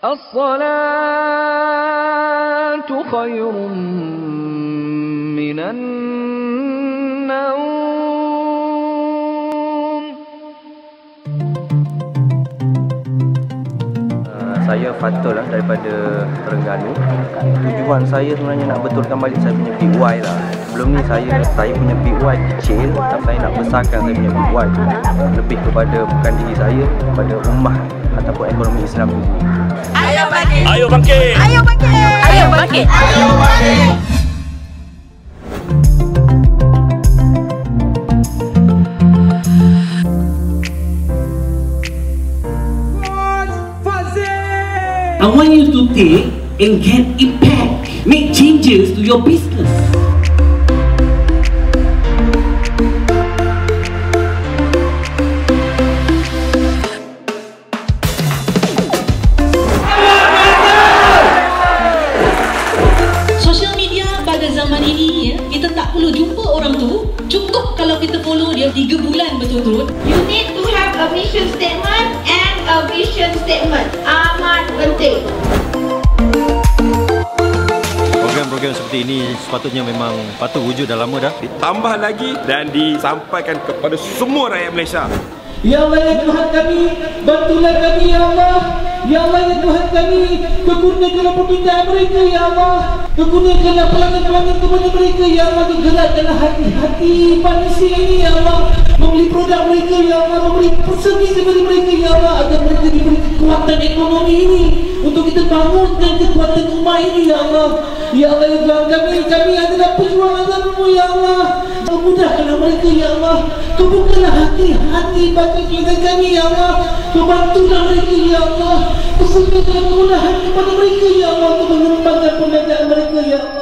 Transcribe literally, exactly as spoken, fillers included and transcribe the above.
As-salatu khairun minan naum. Saya Fatul lah, daripada Terengganu. Tujuan saya sebenarnya nak betulkan balik saya punya P Y lah. Sebelum ni saya saya punya P Y kecil, tapi saya nak besarkan saya punya P Y lebih kepada bukan diri saya, kepada ummah ataupun ekonomi Islam ini. Ayo bangkit! Ayo bangkit! Ayo bangkit! Ayo bangkit! Ayo bangkit! I want you to take and get impact. Make changes to your business. Social media pada zaman ini, ya, kita tak perlu jumpa orang tu. Cukup kalau kita follow dia tiga bulan berturut-turut. You need to have a mission statement and a vision statement. Amat penting. Program-program seperti ini sepatutnya memang patut wujud dah lama dah. Ditambah lagi dan disampaikan kepada semua rakyat Malaysia. Ya Allah ya Tuhan kami, bantulah kami ya Allah. Ya Allah ya Tuhan kami, kekurniakanlah permintaan mereka ya Allah. Kekurniakanlah pelanggan-pelanggan kepada mereka ya Allah. Gerakkanlah hati-hati manusia ini ya Allah, membeli produk mereka ya Allah, memberi servis kepada mereka ya Allah, agar mereka diberi kekuatan ekonomi ini untuk kita bangunkan kekuatan umat ini ya Allah. Ya Allah ya Tuhan kami, kami adalah pejuang agama ya Allah. Mudahkanlah mereka ya Allah. Kebukalah hati-hati bagi pelanggan kami ya Allah. Bantulah mereka ya Allah. Pesertakanlah kemudahan kepada mereka ya Allah, untuk mengembangkan perniagaan mereka ya Allah.